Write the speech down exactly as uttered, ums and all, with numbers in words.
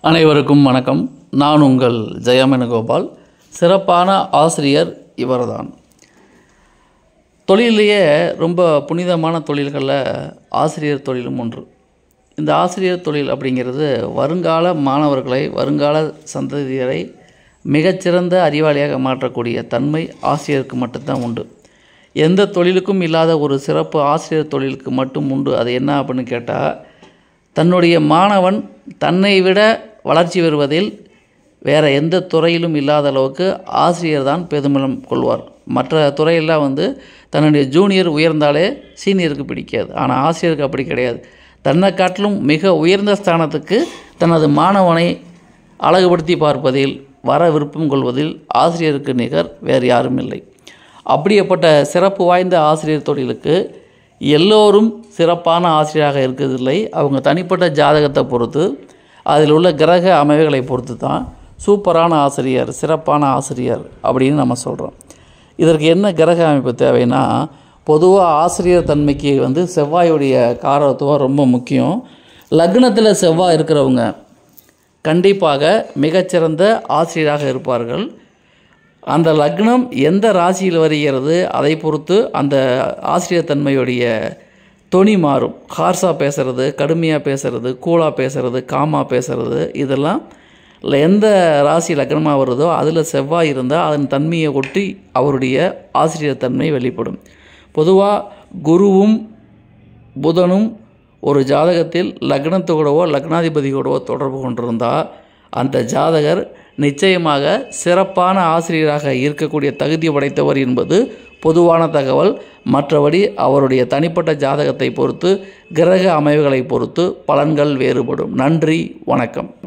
அனைவருக்கும் வணக்கம். நான் உங்கள் ஜெயமேனுகோபால். சிறப்பான ஆசிரியர் இவர்தான். தொழிலேயே ரொம்ப புனிதமான தொழில்களில் ஆசிரியர் தொழிலும் ஒன்று. இந்த ஆசிரியர் தொழில் அப்படிங்கிறது வருங்கால மாணவர்களை, வருங்கால சந்ததியரை மிகச்சிறந்த அறிவாளியாக மாற்றக்கூடிய தன்மை ஆசிரியருக்கு மட்டும்தான் உண்டு. எந்த தொழிலுக்கும் இல்லாத ஒரு சிறப்பு ஆசிரியர் தொழிலுக்கு மட்டும் உண்டு. அது என்ன அப்படின்னு கேட்டால், தன்னுடைய மாணவன் தன்னை விட வளர்ச்சி பெறுவதில் வேறு எந்த துறையிலும் இல்லாத அளவுக்கு ஆசிரியர் தான் பெருமிதம் கொள்வார். மற்ற துறையெல்லாம் வந்து தன்னுடைய ஜூனியர் உயர்ந்தாலே சீனியருக்கு பிடிக்காது. ஆனால் ஆசிரியருக்கு அப்படி கிடையாது. தன்னை காட்டிலும் மிக உயர்ந்த ஸ்தானத்துக்கு தனது மாணவனை அழகுபடுத்தி பார்ப்பதில், வர விருப்பம் கொள்வதில் ஆசிரியருக்கு நிகர் வேறு யாரும் இல்லை. அப்படிப்பட்ட சிறப்பு வாய்ந்த ஆசிரியர் தொழிலுக்கு எல்லோரும் சிறப்பான ஆசிரியராக இருக்கிறதில்லை. அவங்க தனிப்பட்ட ஜாதகத்தை பொறுத்து, அதில் உள்ள கிரக அமைவுகளை பொறுத்து தான் சூப்பரான ஆசிரியர், சிறப்பான ஆசிரியர் அப்படின்னு நம்ம சொல்கிறோம். இதற்கு என்ன கிரக அமைப்பு தேவைன்னா, பொதுவாக ஆசிரியர் தன்மைக்கு வந்து செவ்வாயுடைய காரகத்துவம் ரொம்ப முக்கியம். லக்னத்தில் செவ்வாய் இருக்கிறவங்க கண்டிப்பாக மிகச்சிறந்த ஆசிரியராக இருப்பார்கள். அந்த லக்னம் எந்த ராசியில் வருகிறது அதை பொறுத்து அந்த ஆசிரியர் தன்மையுடைய தொனி மாறும். ஹார்ஸாக பேசுகிறது, கடுமையாக பேசுகிறது, கூலாக பேசுகிறது, காமாக பேசுகிறது, இதெல்லாம் எந்த ராசி லக்னமாக வருதோ அதில் செவ்வாய் இருந்தால் அதன் தன்மையை ஒட்டி அவருடைய ஆசிரியர் தன்மை வெளிப்படும். பொதுவாக குருவும் புதனும் ஒரு ஜாதகத்தில் லக்னத்தோடவோ லக்னாதிபதியோடவோ தொடர்பு கொண்டிருந்தால் அந்த ஜாதகர் நிச்சயமாக சிறப்பான ஆசிரியராக இருக்கக்கூடிய தகுதி படைத்தவர் என்பது பொதுவான தகவல். மற்றபடி அவருடைய தனிப்பட்ட ஜாதகத்தை பொறுத்து, கிரக அமைவுகளை பொறுத்து பலன்கள் வேறுபடும். நன்றி, வணக்கம்.